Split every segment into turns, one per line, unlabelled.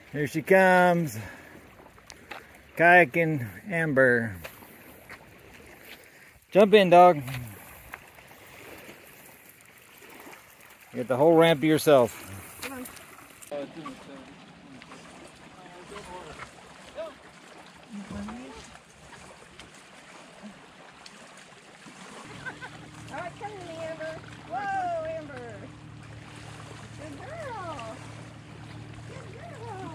Here she comes. Kayaking Amber. Jump in, dog. You get the whole ramp to yourself.
Come on. All right, come to me, Amber. Whoa, Amber. Good girl. Good girl.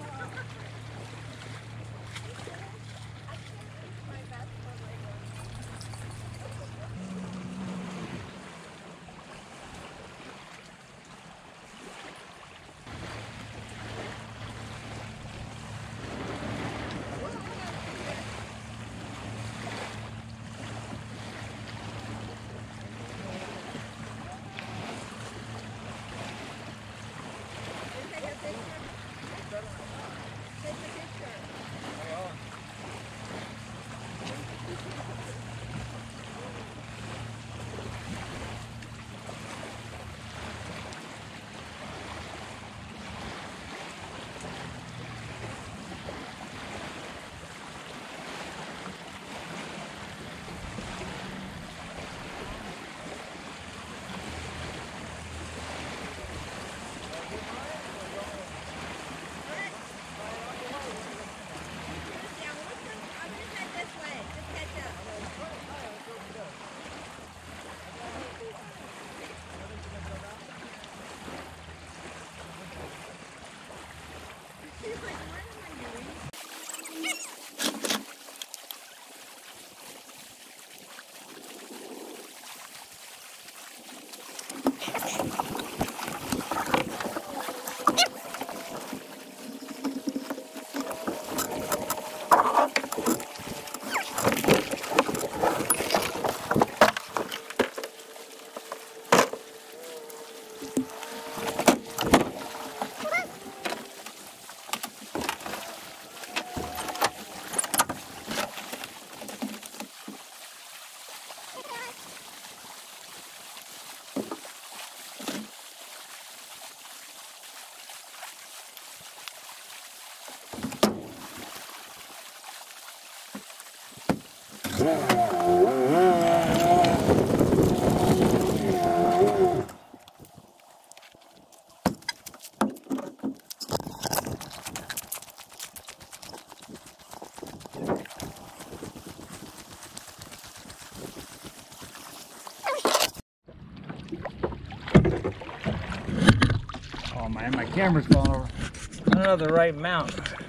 Oh man, my camera's falling over. I don't have the right mount.